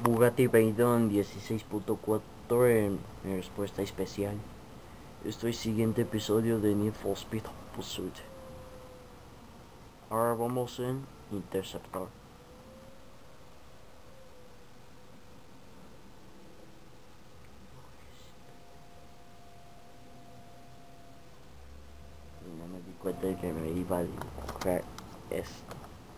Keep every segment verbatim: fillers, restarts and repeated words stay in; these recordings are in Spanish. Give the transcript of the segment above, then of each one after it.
Bugatti Veyron dieciséis punto cuatro en mi respuesta especial. Esto es el siguiente episodio de Need for Speed Pursuit. Ahora vamos en Interceptor. No me di cuenta de que me iba a dibujar esto.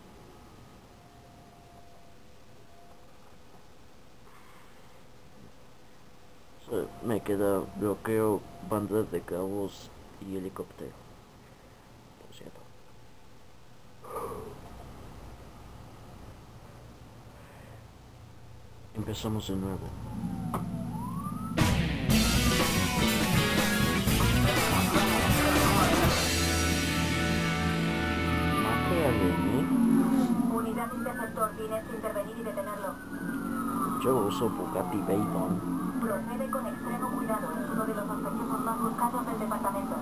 Me queda bloqueo, bandas de cabos y helicóptero. Por cierto. Empezamos de nuevo. ¿Mate a Lenny? Unidad Interceptor, tienes que intervenir y detenerlo. Yo uso Bugatti Veyron. Procede con extremo cuidado, es uno de los sospechosos más buscados del departamento.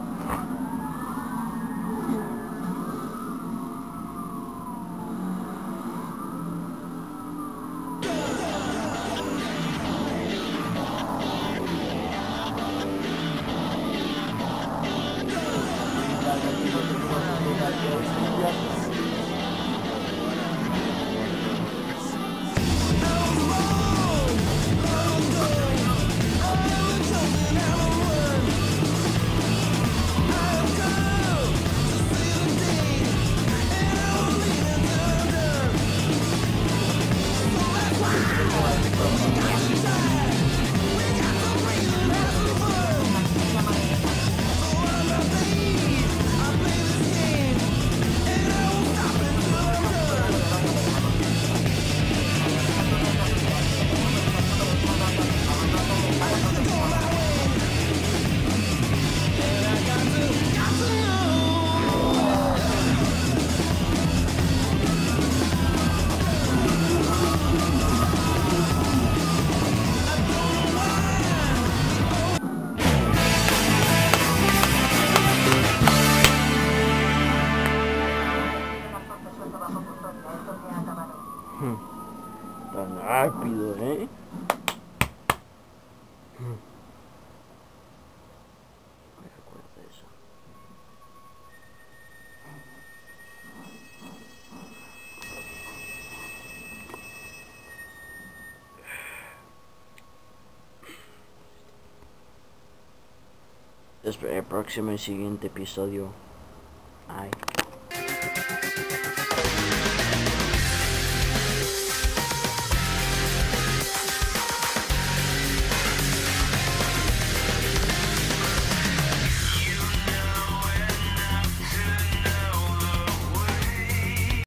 Tan rápido, ¿eh? Me recuerda eso. Espera el próximo y siguiente episodio. Ay.